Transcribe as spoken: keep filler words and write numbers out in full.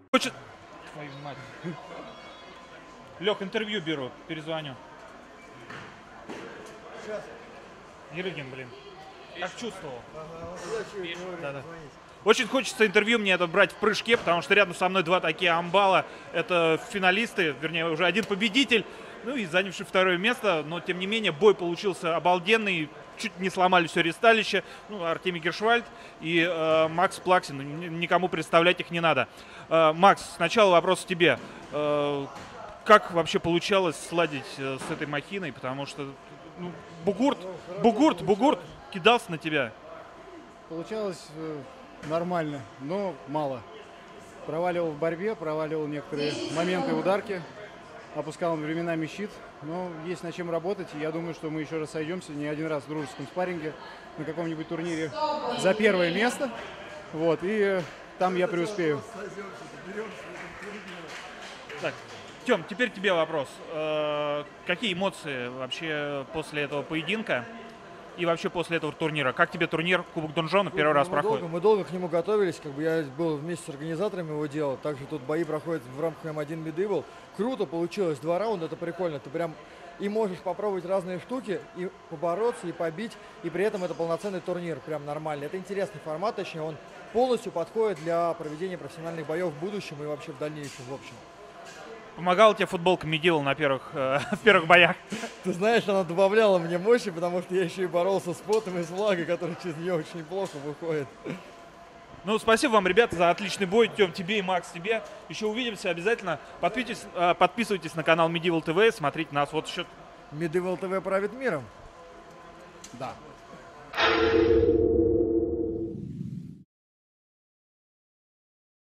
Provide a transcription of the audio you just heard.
Хочет... Твою мать. Лех, интервью беру, перезвоню. Сейчас. Ерыгин, блин. Как чувствовал? Ага, да, да. Очень хочется интервью мне это брать в прыжке, потому что рядом со мной два такие амбала. Это финалисты, вернее, уже один победитель, ну и занявший второе место. Но, тем не менее, бой получился обалденный. Чуть не сломали все ресталище. Ну, Артемий Гершвальд и э, Макс Плаксин. Никому представлять их не надо. Э, Макс, сначала вопрос к тебе. Э, как вообще получалось сладить э, с этой махиной? Потому что ну, Бугурт, ну, Бугурт, Бугурт кидался на тебя. Получалось э, нормально, но мало. Проваливал в борьбе, проваливал некоторые моменты ударки, опускал временами щит. Но есть над чем работать, и я думаю, что мы еще раз сойдемся не один раз в дружеском спарринге на каком-нибудь турнире за первое место. Вот, и э, там я преуспею. Так, Тём, теперь тебе вопрос. Э, какие эмоции вообще после этого поединка и вообще после этого турнира? Как тебе турнир Кубок Донжона первый раз мы проходит? Долго, мы долго к нему готовились, как бы я был вместе с организаторами его делал, также тут бои проходят в рамках эм один Medieval. Круто получилось, два раунда, это прикольно, ты прям и можешь попробовать разные штуки, и побороться, и побить, и при этом это полноценный турнир, прям нормальный. Это интересный формат, точнее, он полностью подходит для проведения профессиональных боев в будущем и вообще в дальнейшем, в общем. Помогала тебе футболка Medieval на первых, э, в первых боях? Ты знаешь, она добавляла мне мощи, потому что я еще и боролся с потом и с влагой, который через нее очень неплохо выходит. Ну, спасибо вам, ребята, за отличный бой. Тём, тебе и Макс, тебе. Еще увидимся обязательно. Подписывайтесь, э, подписывайтесь на канал Medieval ти ви, смотрите нас. Вот еще. Medieval ти ви правит миром. Да.